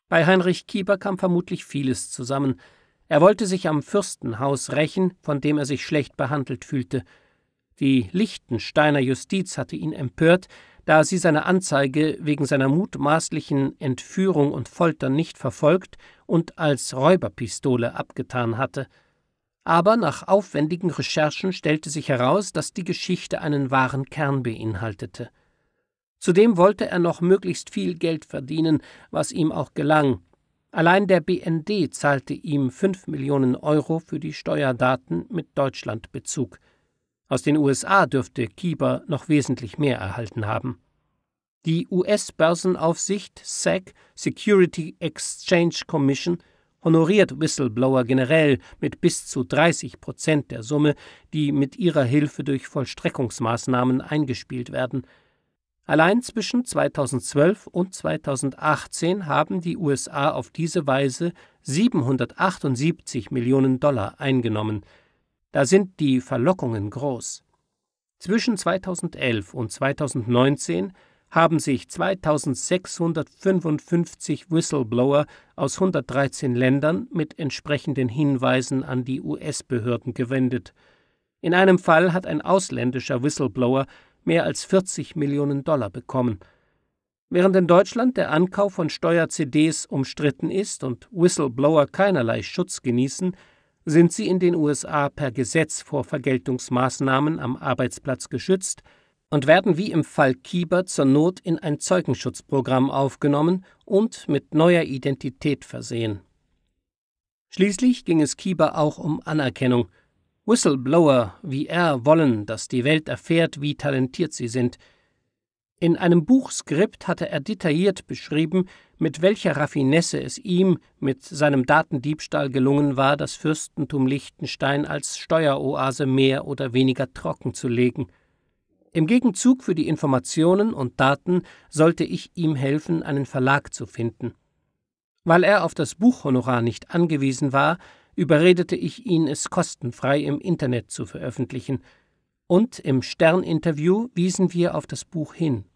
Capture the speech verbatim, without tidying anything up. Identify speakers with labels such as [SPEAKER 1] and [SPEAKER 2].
[SPEAKER 1] Bei Heinrich Kieber kam vermutlich vieles zusammen. Er wollte sich am Fürstenhaus rächen, von dem er sich schlecht behandelt fühlte. Die Liechtensteiner Justiz hatte ihn empört, da sie seine Anzeige wegen seiner mutmaßlichen Entführung und Folter nicht verfolgt und als Räuberpistole abgetan hatte. Aber nach aufwendigen Recherchen stellte sich heraus, dass die Geschichte einen wahren Kern beinhaltete. Zudem wollte er noch möglichst viel Geld verdienen, was ihm auch gelang. Allein der B N D zahlte ihm fünf Millionen Euro für die Steuerdaten mit Deutschlandbezug. Aus den U S A dürfte Kieber noch wesentlich mehr erhalten haben. Die U S-Börsenaufsicht S E C, Security Exchange Commission, honoriert Whistleblower generell mit bis zu dreißig Prozent der Summe, die mit ihrer Hilfe durch Vollstreckungsmaßnahmen eingespielt werden. Allein zwischen zweitausendzwölf und zweitausendachtzehn haben die U S A auf diese Weise siebenhundertachtundsiebzig Millionen Dollar eingenommen. Da sind die Verlockungen groß. Zwischen zweitausendelf und zweitausendneunzehn haben sich zweitausendsechshundertfünfundfünfzig Whistleblower aus hundertdreizehn Ländern mit entsprechenden Hinweisen an die U S-Behörden gewendet. In einem Fall hat ein ausländischer Whistleblower mehr als vierzig Millionen Dollar bekommen. Während in Deutschland der Ankauf von Steuer-C Ds umstritten ist und Whistleblower keinerlei Schutz genießen, sind sie in den U S A per Gesetz vor Vergeltungsmaßnahmen am Arbeitsplatz geschützt und werden wie im Fall Kieber zur Not in ein Zeugenschutzprogramm aufgenommen und mit neuer Identität versehen. Schließlich ging es Kieber auch um Anerkennung. Whistleblower wie er wollen, dass die Welt erfährt, wie talentiert sie sind. In einem Buchskript hatte er detailliert beschrieben, mit welcher Raffinesse es ihm mit seinem Datendiebstahl gelungen war, das Fürstentum Liechtenstein als Steueroase mehr oder weniger trocken zu legen. Im Gegenzug für die Informationen und Daten sollte ich ihm helfen, einen Verlag zu finden. Weil er auf das Buchhonorar nicht angewiesen war, überredete ich ihn, es kostenfrei im Internet zu veröffentlichen, und im Stern-Interview wiesen wir auf das Buch hin.